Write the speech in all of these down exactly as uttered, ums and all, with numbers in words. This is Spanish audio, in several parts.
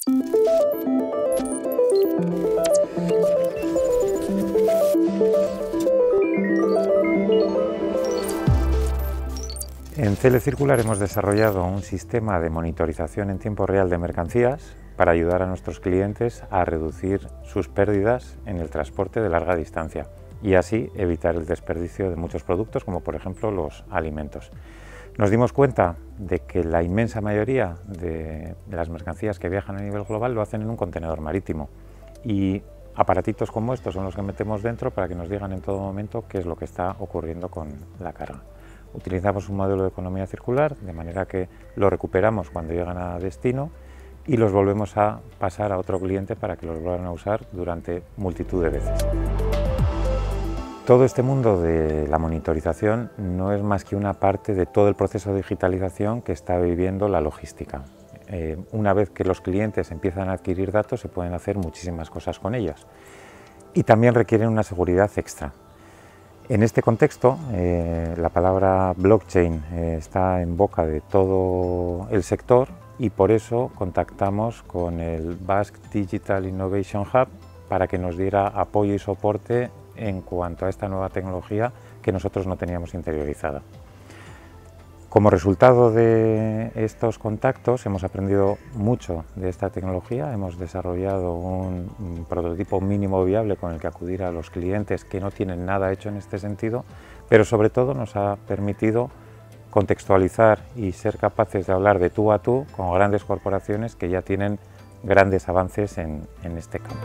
En C L Circular hemos desarrollado un sistema de monitorización en tiempo real de mercancías para ayudar a nuestros clientes a reducir sus pérdidas en el transporte de larga distancia y así evitar el desperdicio de muchos productos, como por ejemplo los alimentos. Nos dimos cuenta de que la inmensa mayoría de, de las mercancías que viajan a nivel global lo hacen en un contenedor marítimo y aparatitos como estos son los que metemos dentro para que nos digan en todo momento qué es lo que está ocurriendo con la carga. Utilizamos un modelo de economía circular, de manera que lo recuperamos cuando llegan a destino y los volvemos a pasar a otro cliente para que los vuelvan a usar durante multitud de veces. Todo este mundo de la monitorización no es más que una parte de todo el proceso de digitalización que está viviendo la logística. Eh, una vez que los clientes empiezan a adquirir datos, se pueden hacer muchísimas cosas con ellos y también requieren una seguridad extra. En este contexto, eh, la palabra blockchain eh, está en boca de todo el sector y por eso contactamos con el Basque Digital Innovation Hub para que nos diera apoyo y soporte en cuanto a esta nueva tecnología que nosotros no teníamos interiorizada. Como resultado de estos contactos hemos aprendido mucho de esta tecnología, hemos desarrollado un, un prototipo mínimo viable con el que acudir a los clientes que no tienen nada hecho en este sentido, pero sobre todo nos ha permitido contextualizar y ser capaces de hablar de tú a tú con grandes corporaciones que ya tienen grandes avances en, en este campo.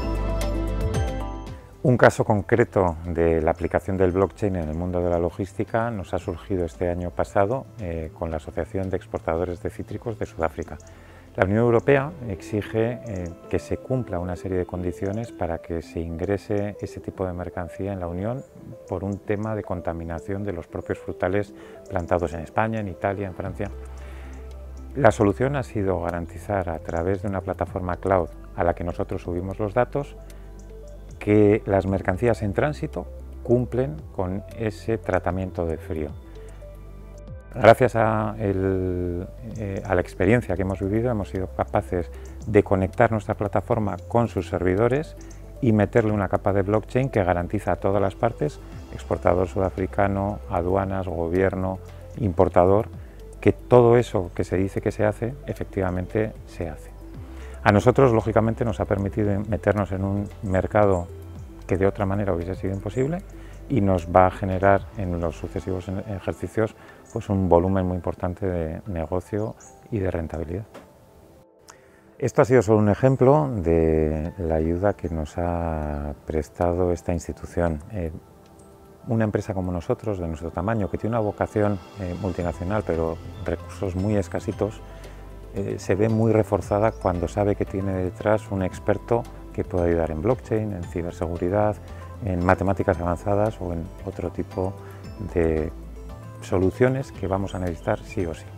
Un caso concreto de la aplicación del blockchain en el mundo de la logística nos ha surgido este año pasado eh, con la Asociación de Exportadores de Cítricos de Sudáfrica. La Unión Europea exige eh, que se cumpla una serie de condiciones para que se ingrese ese tipo de mercancía en la Unión por un tema de contaminación de los propios frutales plantados en España, en Italia, en Francia. La solución ha sido garantizar a través de una plataforma cloud a la que nosotros subimos los datos que las mercancías en tránsito cumplen con ese tratamiento de frío. Gracias a, el, eh, a la experiencia que hemos vivido, hemos sido capaces de conectar nuestra plataforma con sus servidores y meterle una capa de blockchain que garantiza a todas las partes, exportador sudafricano, aduanas, gobierno, importador, que todo eso que se dice que se hace, efectivamente se hace. A nosotros, lógicamente, nos ha permitido meternos en un mercado que de otra manera hubiese sido imposible y nos va a generar en los sucesivos ejercicios pues un volumen muy importante de negocio y de rentabilidad. Esto ha sido solo un ejemplo de la ayuda que nos ha prestado esta institución. Eh, una empresa como nosotros, de nuestro tamaño, que tiene una vocación eh, multinacional pero recursos muy escasitos, Eh, se ve muy reforzada cuando sabe que tiene detrás un experto que puede ayudar en blockchain, en ciberseguridad, en matemáticas avanzadas o en otro tipo de soluciones que vamos a necesitar sí o sí.